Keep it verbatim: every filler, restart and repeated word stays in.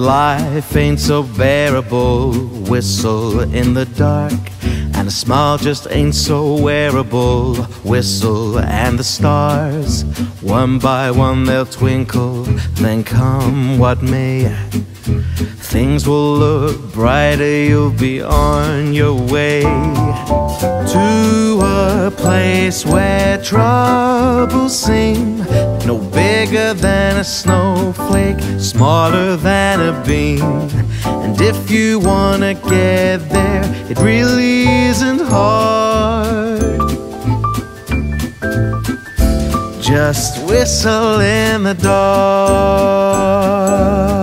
life ain't so bearable, whistle in the dark. And a smile just ain't so wearable, whistle and the stars. One by one they'll twinkle, then come what may. Things will look brighter, you'll be on your way to a place where troubles seem no bigger than a snowflake, smaller than a bean. And if you wanna get there, it really isn't hard. Just whistle in the dark.